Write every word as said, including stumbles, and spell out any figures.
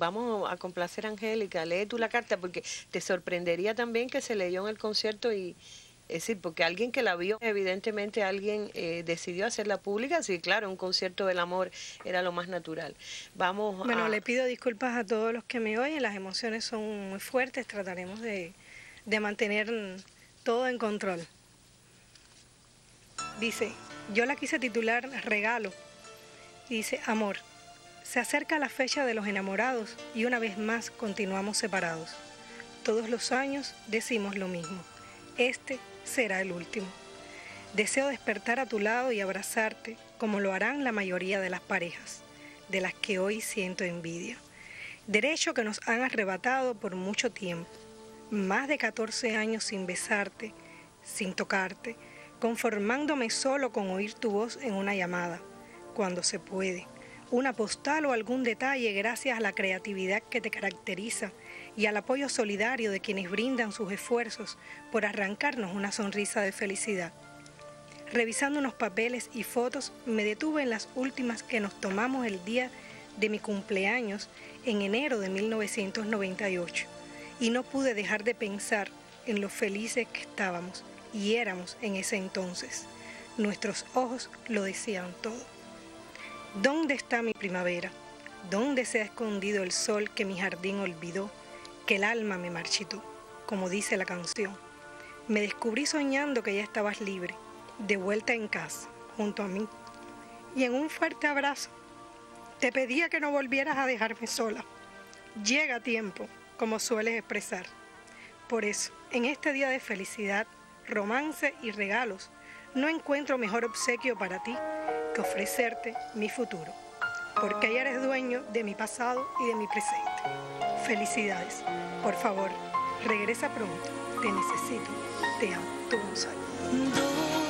vamos a complacer a Angélica, lee tú la carta, porque te sorprendería también que se leyó en el concierto y... Es decir, porque alguien que la vio, evidentemente alguien eh, decidió hacerla pública, así claro, un concierto del amor era lo más natural. Vamos Bueno, a... le pido disculpas a todos los que me oyen, las emociones son muy fuertes, trataremos de, de mantener todo en control. Dice, yo la quise titular Regalo, y dice, amor, se acerca la fecha de los enamorados y una vez más continuamos separados. Todos los años decimos lo mismo, este será el último. Deseo despertar a tu lado y abrazarte como lo harán la mayoría de las parejas, de las que hoy siento envidia. Derecho que nos han arrebatado por mucho tiempo, más de catorce años sin besarte, sin tocarte, conformándome solo con oír tu voz en una llamada, cuando se puede, una postal o algún detalle gracias a la creatividad que te caracteriza y al apoyo solidario de quienes brindan sus esfuerzos por arrancarnos una sonrisa de felicidad. Revisando unos papeles y fotos, me detuve en las últimas que nos tomamos el día de mi cumpleaños en enero de mil novecientos noventa y ocho, y no pude dejar de pensar en lo felices que estábamos y éramos en ese entonces. Nuestros ojos lo decían todo. ¿Dónde está mi primavera? ¿Dónde se ha escondido el sol que mi jardín olvidó, que el alma me marchitó? Como dice la canción. Me descubrí soñando que ya estabas libre, de vuelta en casa, junto a mí. Y en un fuerte abrazo, te pedía que no volvieras a dejarme sola. Llega a tiempo, como sueles expresar. Por eso, en este día de felicidad, romance y regalos, no encuentro mejor obsequio para ti que ofrecerte mi futuro, porque ya eres dueño de mi pasado y de mi presente. Felicidades. Por favor, regresa pronto. Te necesito. Te amo. Tu Gonzalo.